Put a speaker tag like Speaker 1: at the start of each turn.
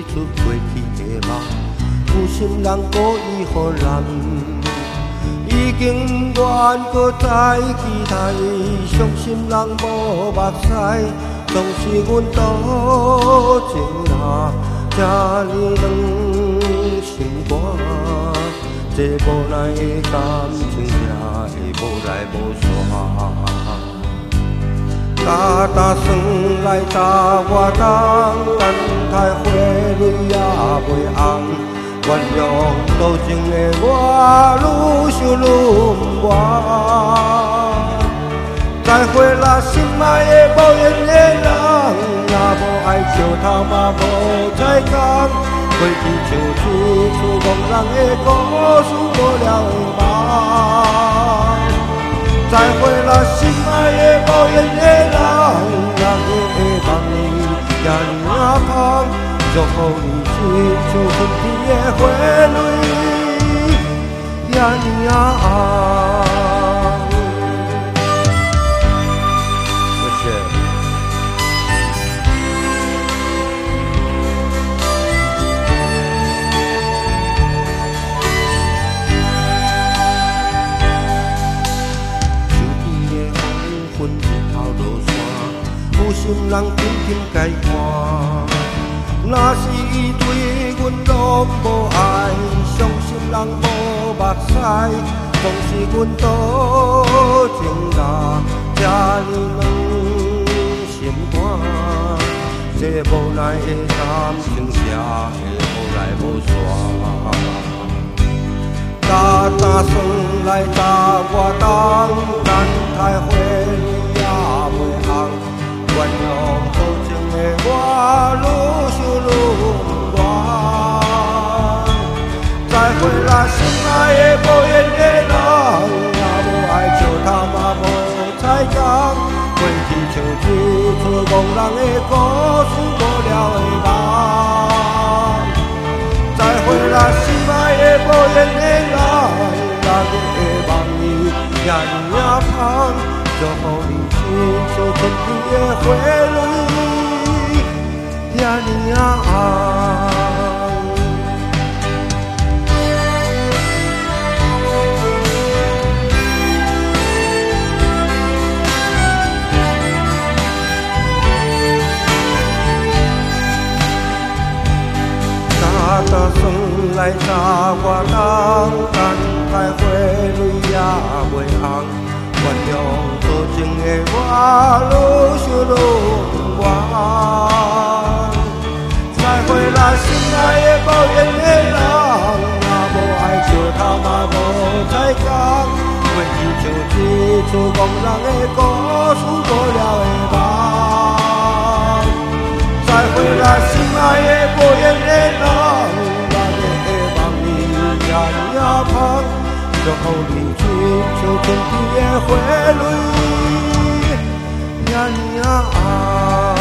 Speaker 1: 出过去的梦，有心人故意予咱，已经愿搁再期待，伤心人无目屎，总是阮多情人，这呢软心肝，这无奈的感情才会无来无散。搭搭算来搭我当，等待花蕊也袂红。原谅多情的我，愈想愈不愿。再会啦，心爱的无缘的人，也无爱笑头嘛无彩工。过去像一出憨人的故事，无了的梦。再会啦，心爱的无缘的人，人的梦也呢香，祝福你亲像春天的花蕊，也呢红。谢谢。有心人轻轻解看，若是伊对阮拢无爱，伤心人无目屎，总是阮多情人，这呢软心肝，这无奈的感情才会无来无散。搭搭算来搭我当，等待花蕊也袂红。原谅多情的我，愈想愈不愿。再会啦，心爱的无缘的人，也无爱笑头嘛无彩工。过去像一出憨人的故事，无了的梦。再会啦，心爱的无缘的人，人的梦里也呢香。祝福你亲像春天的花蕊，也呢红。搭搭算来搭我当，等待花蕊也袂红。原谅多情的我，愈想愈不愿。再会啦，心爱的无缘的人，也无爱笑头嘛无彩工。过去像一出憨人的故事，无了的梦。再会啦，心爱的无缘的人，人的梦里也呢香。祝福你亲像春天的花蕊，也呢红。